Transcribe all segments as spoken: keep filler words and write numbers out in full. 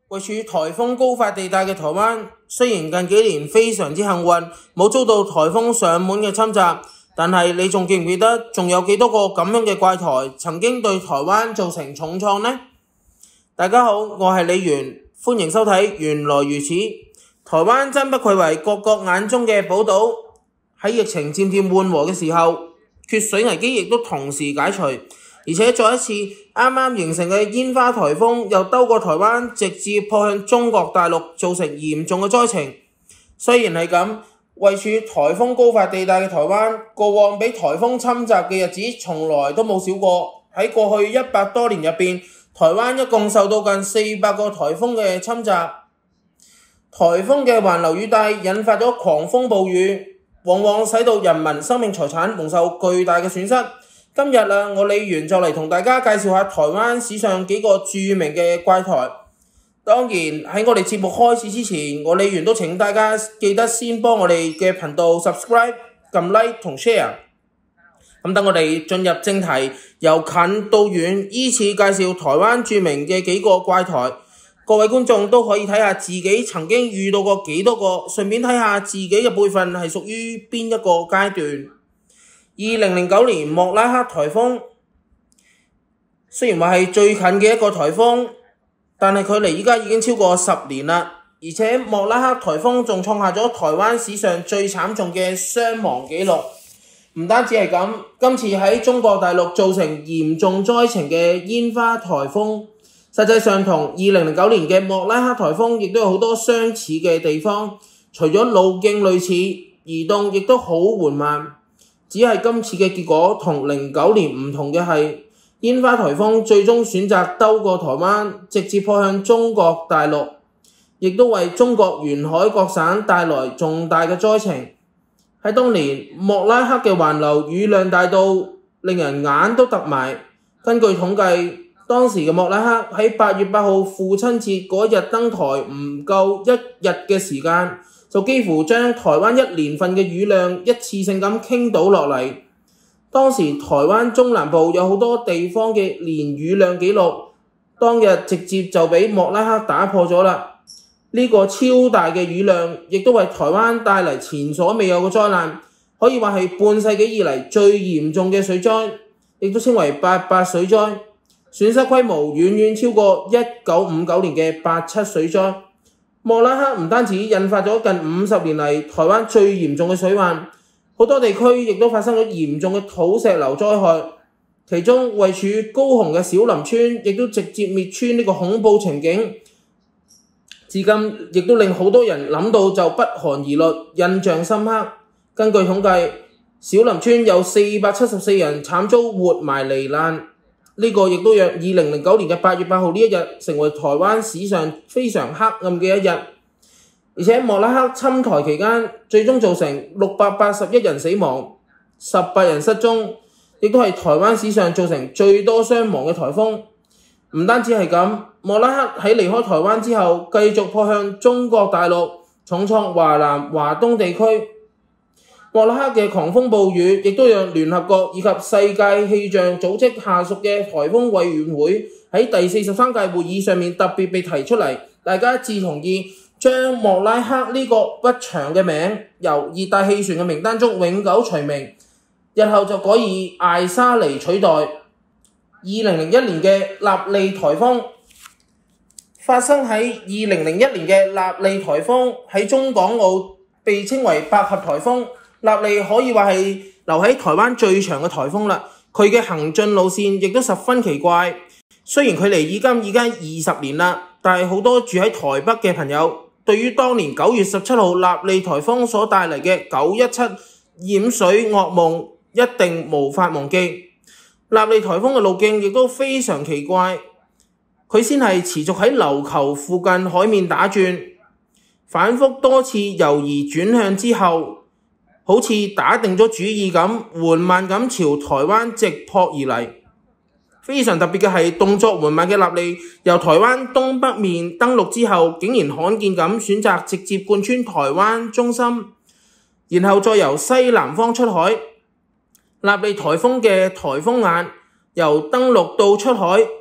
位處颱風高發地帶嘅台灣，雖然近幾年非常之幸運，冇遭到颱風上門嘅侵襲，但係你仲記唔記得仲有幾多個咁樣嘅怪台曾經對台灣造成重創呢？大家好，我係李源，歡迎收睇《原來如此》。台灣真不愧為各國眼中嘅寶島，喺疫情漸漸緩和嘅時候，缺水危機亦都同時解除。而且再一次啱啱形成嘅煙花颱風又兜過台灣，直接撲向中國大陸，造成嚴重嘅災情。雖然係咁，位處颱風高發地帶嘅台灣，過往俾颱風侵襲嘅日子從來都冇少過。喺過去一百多年入邊，台灣一共受到近四百個颱風嘅侵襲。颱風嘅環流雨帶引發咗狂風暴雨，往往使到人民生命財產蒙受巨大嘅損失。今日啊，我李源就嚟同大家介紹下台灣史上幾個著名嘅怪台。當然喺我哋節目開始之前，我李源都請大家記得先幫我哋嘅頻道 subscribe、撳 like 同 share。咁等我哋進入正題，由近到遠依次介紹台灣著名嘅幾個怪台。各位觀眾都可以睇下自己曾經遇到過幾多個，順便睇下自己嘅輩份係屬於邊一個階段。二零零九年莫拉克颱風雖然話係最近嘅一個颱風，但係距離依家已經超過十年啦。而且莫拉克颱風仲創下咗台灣史上最慘重嘅傷亡紀錄。唔單止係咁，今次喺中國大陸造成嚴重災情嘅煙花颱風，實際上同二零零九年嘅莫拉克颱風亦都有好多相似嘅地方。除咗路徑類似，移動亦都好緩慢。只係今次嘅結果同零九年唔同嘅係，煙花颱風最終選擇兜過台灣，直接撲向中國大陸，亦都為中國沿海各省帶來重大嘅災情。喺當年，莫拉克嘅環流雨量大到令人眼都突埋。根據統計，當時嘅莫拉克喺八月八號父親節嗰日登台唔夠一日嘅時間，就幾乎將台灣一年份嘅雨量一次性咁傾倒落嚟。當時台灣中南部有好多地方嘅年雨量紀錄，當日直接就俾莫拉克打破咗啦。呢個超大嘅雨量，亦都為台灣帶嚟前所未有嘅災難，可以話係半世紀以嚟最嚴重嘅水災，亦都稱為八八水災，損失規模遠遠超過一九五九年嘅八七水災。莫拉克唔單止引發咗近五十年嚟台灣最嚴重嘅水患，好多地區亦都發生咗嚴重嘅土石流災害。其中位處高雄嘅小林村亦都直接滅村呢個恐怖情景，至今亦都令好多人諗到就不寒而慄，印象深刻。根據統計，小林村有四百七十四人慘遭活埋罹難。呢個亦都讓二零零九年嘅八月八號呢一日成為台灣史上非常黑暗嘅一日。而且莫拉克侵台期間，最終造成六百八十一人死亡，十八人失蹤，亦都係台灣史上造成最多傷亡嘅颱風。唔單止係咁，莫拉克喺離開台灣之後，繼續撲向中國大陸，重創華南、華東地區。莫拉克嘅狂風暴雨亦都讓聯合國以及世界氣象組織下屬嘅颱風委員會喺第四十三屆會議上面特別被提出嚟，大家一致同意將莫拉克呢個不祥嘅名由熱帶氣旋嘅名單中永久除名，日後就改以艾莎尼取代。二零零一年嘅納莉颱風發生喺二零零一年嘅納莉颱風喺中港澳被稱為百合颱風。納莉可以話係留喺台灣最長嘅颱風啦，佢嘅行進路線亦都十分奇怪。雖然距離已經已經二十年啦，但係好多住喺台北嘅朋友對於當年九月十七號納莉颱風所帶嚟嘅九一七淹水噩夢一定無法忘記。納莉颱風嘅路徑亦都非常奇怪，佢先係持續喺琉球附近海面打轉，反覆多次猶豫轉向之後，好似打定咗主意咁，緩慢咁朝台灣直撲而嚟。非常特別嘅係，動作緩慢嘅納莉由台灣東北面登陸之後，竟然罕見咁選擇直接貫穿台灣中心，然後再由西南方出海。納莉颱風嘅颱風眼由登陸到出海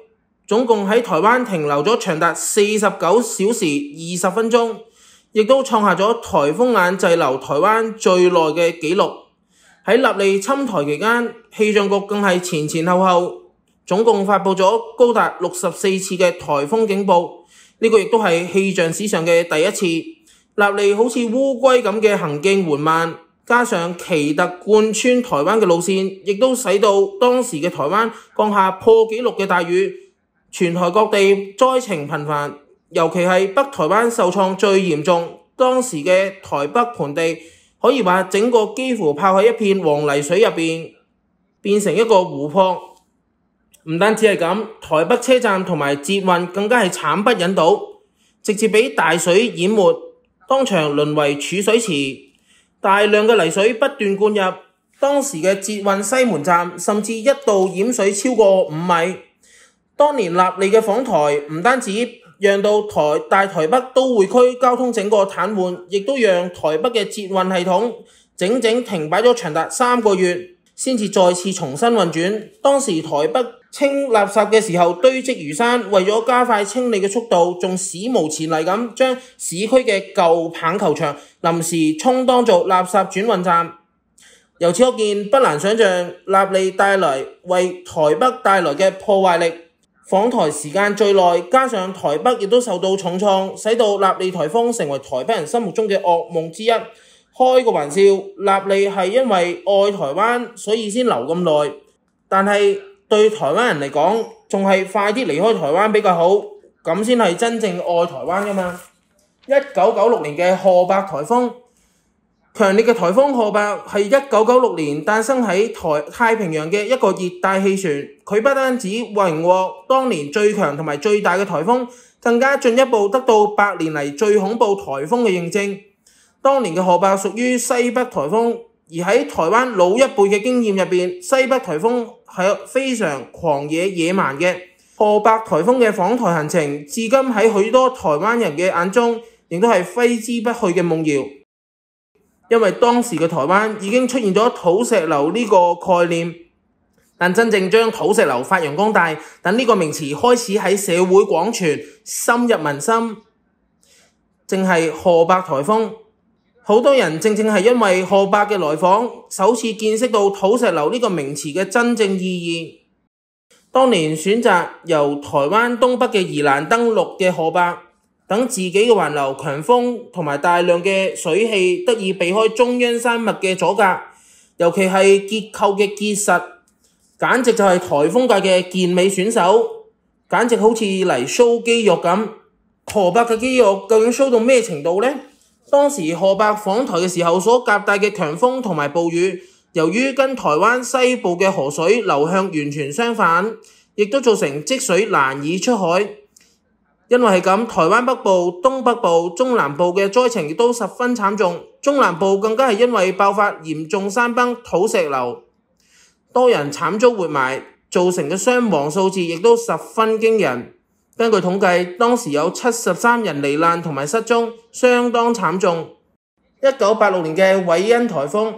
總共喺台灣停留咗長達四十九小時二十分鐘，亦都創下咗颱風眼滯留台灣最耐嘅紀錄。喺納莉侵台期間，氣象局更係前前後後總共發布咗高達六十四次嘅颱風警報，呢個亦都係氣象史上嘅第一次。納莉好似烏龜咁嘅行徑緩慢，加上奇特貫穿台灣嘅路線，亦都使到當時嘅台灣降下破紀錄嘅大雨，全台各地災情頻繁，尤其係北台灣受創最嚴重。當時嘅台北盆地可以話整個幾乎泡喺一片黃泥水入邊，變成一個湖泊。唔單止係咁，台北車站同埋捷運更加係慘不忍睹，直接俾大水淹沒，當場淪為儲水池，大量嘅泥水不斷灌入。當時嘅捷運西門站甚至一度淹水超過五米。當年納莉嘅訪台唔單止讓到台大台北都會區交通整個癱瘓，亦都讓台北嘅捷運系統整整停擺咗長達三個月，先至再次重新運轉。當時台北清垃圾嘅時候堆積如山，為咗加快清理嘅速度，仲史無前例咁將市區嘅舊棒球場臨時充當做垃圾轉運站。由此可見，不難想像納莉帶來為台北帶來嘅破壞力。訪台時間最耐，加上台北亦都受到重創，使到納莉颱風成為台北人心目中嘅噩夢之一。開個玩笑，納莉係因為愛台灣所以先留咁耐，但係對台灣人嚟講，仲係快啲離開台灣比較好，咁先係真正愛台灣噶嘛。一九九六年嘅賀伯颱風，強烈嘅颱風賀伯係一九九六年誕生喺台太平洋嘅一個熱帶氣旋，佢不單止榮獲當年最強同埋最大嘅颱風，更加進一步得到百年嚟最恐怖颱風嘅認證。當年嘅賀伯屬於西北颱風，而喺台灣老一輩嘅經驗入邊，西北颱風係非常狂野野蠻嘅。賀伯颱風嘅訪台行程，至今喺許多台灣人嘅眼中，亦都係揮之不去嘅夢謠。因為當時嘅台灣已經出現咗土石流呢個概念，但真正將土石流發揚光大，等呢個名詞開始喺社會廣傳，深入民心，正係賀伯颱風。好多人正正係因為賀伯嘅來訪，首次見識到土石流呢個名詞嘅真正意義。當年選擇由台灣東北嘅宜蘭登陸嘅賀伯，等自己嘅環流強風同埋大量嘅水汽得以避開中央山脈嘅阻隔，尤其係結構嘅結實，簡直就係颱風界嘅健美選手，簡直好似嚟 show 肌肉咁。賀伯嘅肌肉究竟 show 到咩程度呢？當時賀伯訪台嘅時候所夾帶嘅強風同埋暴雨，由於跟台灣西部嘅河水流向完全相反，亦都造成積水難以出海。因為係咁，台灣北部、東北部、中南部嘅災情亦都十分慘重，中南部更加係因為爆發嚴重山崩、土石流，多人慘遭活埋，造成嘅傷亡數字亦都十分驚人。根據統計，當時有七十三人罹難同埋失蹤，相當慘重。一九八六年嘅韋恩颱風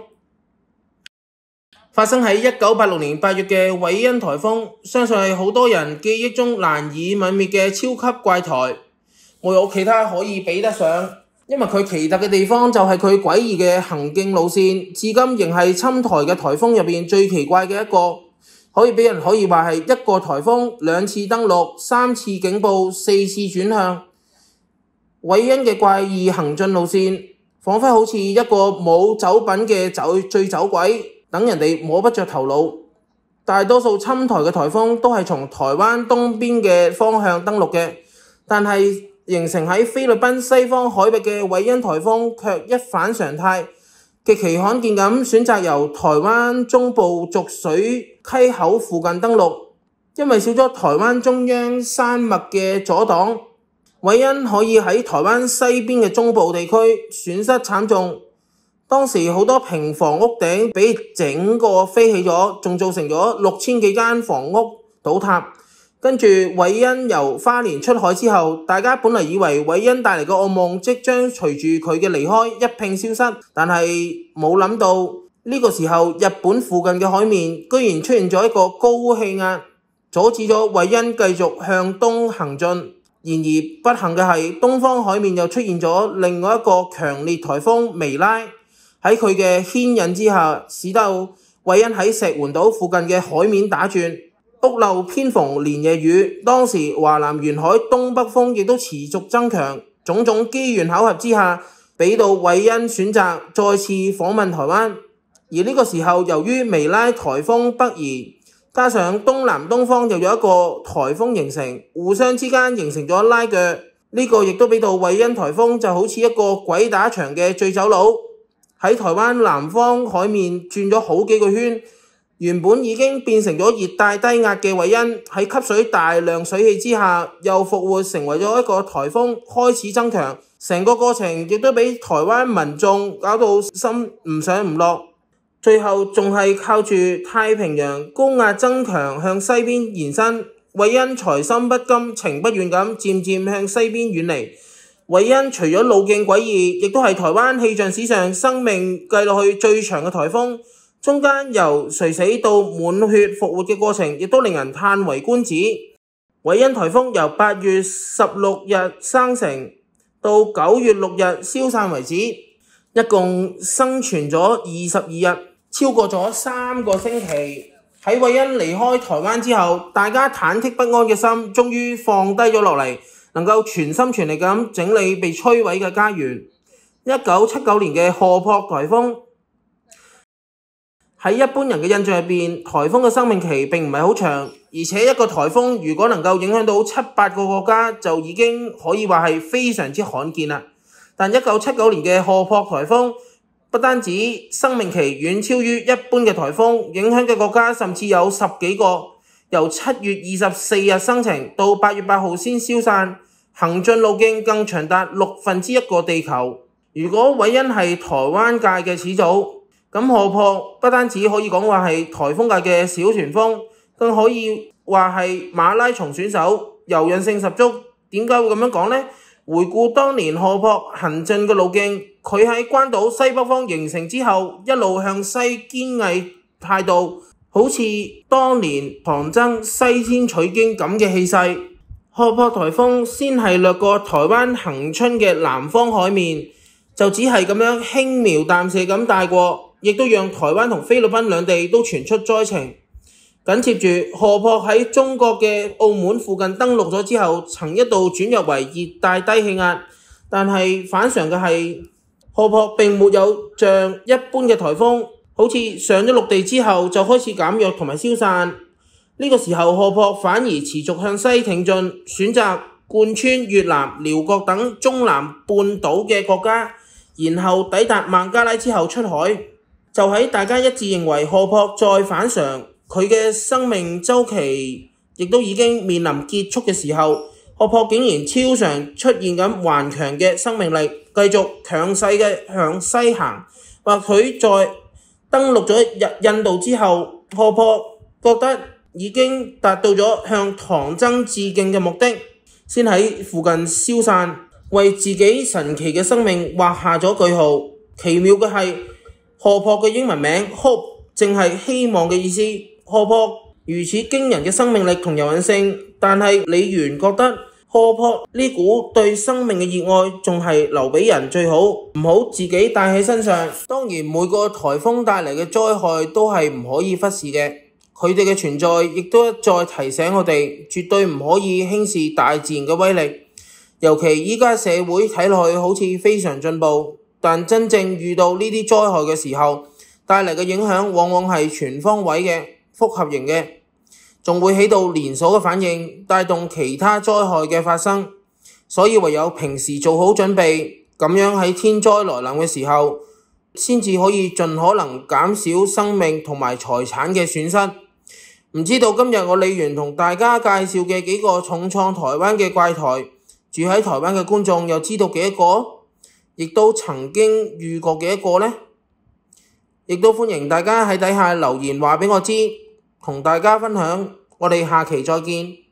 發生喺一九八六年八月嘅韋恩颱風，相信係好多人記憶中難以泯滅嘅超級怪台，冇有其他可以比得上。因為佢奇特嘅地方就係佢詭異嘅行徑路線，至今仍係侵台嘅颱風入邊最奇怪嘅一個。可以俾人可以話係一個颱風兩次登陸，三次警報，四次轉向。韋恩嘅怪異行進路線，彷彿好似一個冇酒品嘅酒醉酒鬼，等人哋摸不着頭腦。大多數侵台嘅颱風都係從台灣東邊嘅方向登陸嘅，但係形成喺菲律賓西方海域嘅韋恩颱風卻一反常態，極其罕見咁選擇由台灣中部濁水溪口附近登陸，因為少咗台灣中央山脈嘅阻擋，韋恩可以喺台灣西邊嘅中部地區損失慘重。當時好多平房屋頂俾整個飛起咗，仲造成咗六千幾間房屋倒塌。跟住韋恩由花蓮出海之後，大家本嚟以為韋恩帶嚟嘅噩夢即將隨住佢嘅離開一併消失，但係冇諗到呢個時候，日本附近嘅海面居然出現咗一個高氣壓， 阻止咗韋恩繼續向東行進。然而不幸嘅係，東方海面又出現咗另外一個強烈颱風微拉，喺佢嘅牽引之下，使得韋恩喺石垣島附近嘅海面打轉，屋漏偏逢連夜雨。當時華南沿海東北風亦都持續增強，種種機緣巧合之下，俾到韋恩選擇再次訪問台灣。而呢個時候，由於微拉颱風北移，加上東南東方又有一個颱風形成，互相之間形成咗拉鋸，呢個亦都俾到韋恩颱風就好似一個鬼打牆嘅醉酒佬，喺台灣南方海面轉咗好幾個圈。原本已經變成咗熱帶低壓嘅韋恩，喺吸水大量水氣之下，又復活成為咗一個颱風，開始增強。成個過程亦都俾台灣民眾搞到心唔上唔落。最後仲係靠住太平洋高壓增強向西邊延伸，韋恩才心不甘情不願咁漸漸向西邊遠離。韋恩除咗路徑詭異，亦都係台灣氣象史上生命計落去最長嘅颱風，中間由垂死到滿血復活嘅過程，亦都令人嘆為觀止。韋恩颱風由八月十六日生成到九月六日消散為止，一共生存咗二十二日。超過咗三個星期，喺韋恩離開台灣之後，大家忐忑不安嘅心終於放低咗落嚟，能夠全心全力咁整理被摧毀嘅家園。一九七九年嘅賀樸颱風，喺一般人嘅印象入邊，颱風嘅生命期並唔係好長，而且一個颱風如果能夠影響到七八個國家，就已經可以話係非常之罕見啦。但一九七九年嘅賀樸颱風，不單止生命期遠超於一般嘅颱風，影響嘅國家甚至有十幾個，由七月二十四日生成到八月八號先消散，行進路徑更長達六分之一個地球。如果韋恩係台灣界嘅始祖，咁賀樸不單止可以講話係颱風界嘅小旋風，更可以話係馬拉松選手，柔韌性十足。點解會咁樣講呢？回顧當年賀樸行進嘅路徑，佢喺關島西北方形成之後，一路向西堅毅態度，好似當年唐僧西天取經咁嘅氣勢。賀樸颱風先係掠過台灣恆春嘅南方海面，就只係咁樣輕描淡寫咁帶過，亦都讓台灣同菲律賓兩地都傳出災情。緊接住，賀樸喺中國嘅澳門附近登陸咗之後，曾一度轉入為熱帶低氣壓，但係反常嘅係，賀樸並沒有像一般嘅颱風，好似上咗陸地之後就開始減弱同埋消散。呢、這個時候，賀樸反而持續向西挺進，選擇貫穿越南、寮國等中南半島嘅國家，然後抵達孟加拉之後出海。就喺大家一致認為賀樸再反常，佢嘅生命週期亦都已經面臨結束嘅時候，賀樸竟然超常出現咁頑強嘅生命力，繼續強勢嘅向西行。或許在登陸咗印度之後，賀樸覺得已經達到咗向唐僧致敬嘅目的，先喺附近消散，為自己神奇嘅生命畫下咗句號。奇妙嘅係，賀樸嘅英文名 Hope 正係希望嘅意思。賀樸如此驚人嘅生命力同柔韌性，但係李源覺得賀樸呢股對生命嘅熱愛仲係留俾人最好，唔好自己帶喺身上。當然每個颱風帶嚟嘅災害都係唔可以忽視嘅，佢哋嘅存在亦都一再提醒我哋，絕對唔可以輕視大自然嘅威力。尤其依家社會睇落去好似非常進步，但真正遇到呢啲災害嘅時候，帶嚟嘅影響往往係全方位嘅、複合型嘅，仲會起到連鎖嘅反應，帶動其他災害嘅發生。所以唯有平時做好準備，咁樣喺天災來臨嘅時候，先至可以盡可能減少生命同埋財產嘅損失。唔知道今日我李源同大家介紹嘅幾個重創台灣嘅怪台，住喺台灣嘅觀眾又知道幾多個？亦都曾經遇過幾多個呢？亦都歡迎大家喺底下留言話俾我知，同大家分享。我哋下期再見。